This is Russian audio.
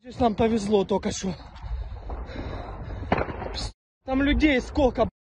Здесь нам повезло только что. Там людей сколько.